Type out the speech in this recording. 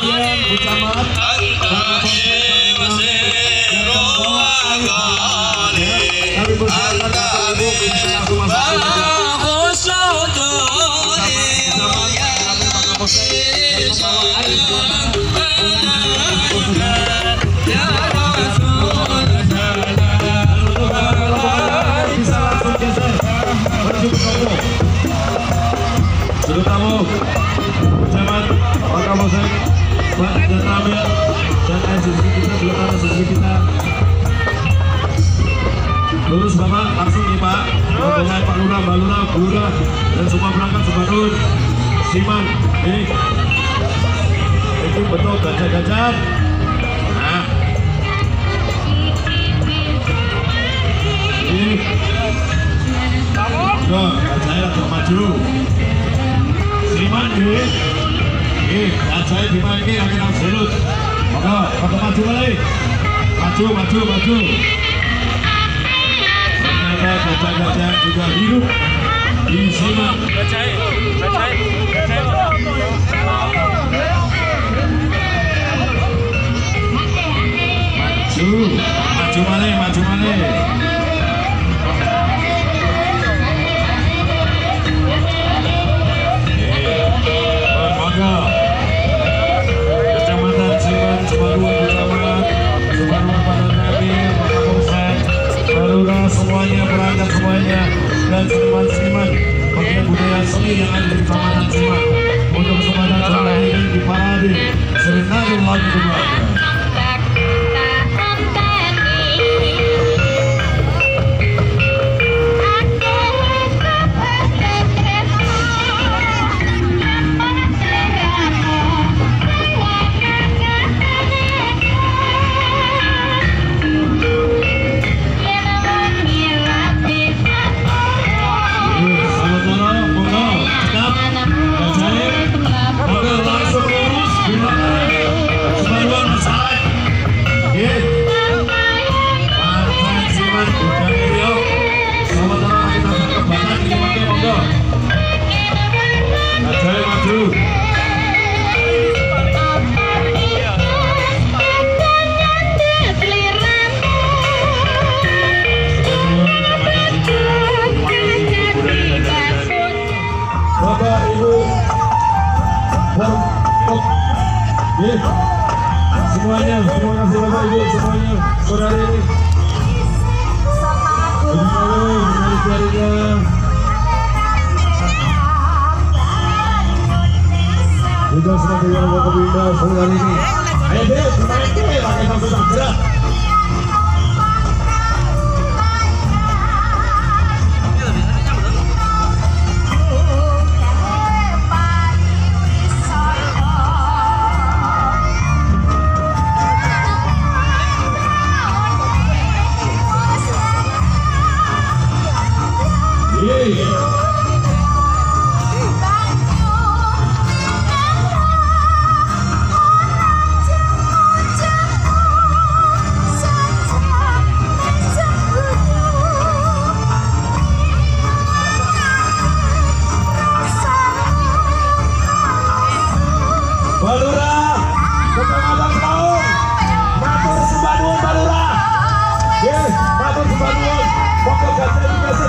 perhatian ucapan kami bersilakan Ibu bisa langsung Sudut tamu ucapan Pak Kapolsek, Pak Danramil dan SSG kita belum ada SSG kita. Lurus Bapak, langsung nih Pak. Rombongan Pak Lurah, Mbak Lurah, Bu Lurah dan semua perangkat Sebanun, Siman, itu betul gajah-gajah. Nah, ini, tuh gajahnya lagi maju. Siman gajahnya di mana ini akan absolut. Maka maju balik, maju. Gajah-gajah juga hidup di sini. Maju mana? Monggo. Kecamatan Siman, Sebaruan Kecamatan, Sebaruan Padang Nabi, Pak Kapolsek, Lurah semuanya, perangkat semuanya, dan seniman-seniman bagian budaya seni yang ada di Kecamatan Siman untuk kesempatan sore ini di parade Serenade Lagu Keluarga. Bapak Ibu semuanya, terima kasih Bapak Ibu semuanya saudara ini. Juga sebagai yang bapak Binda saudara ini. Ayo deh, bermain deh, pakai satu gerak. Balura, Kecamatan Taung, matur sembah nuwun Balura. Nggih, matur sembah nuwun. Monggo gajah dikasih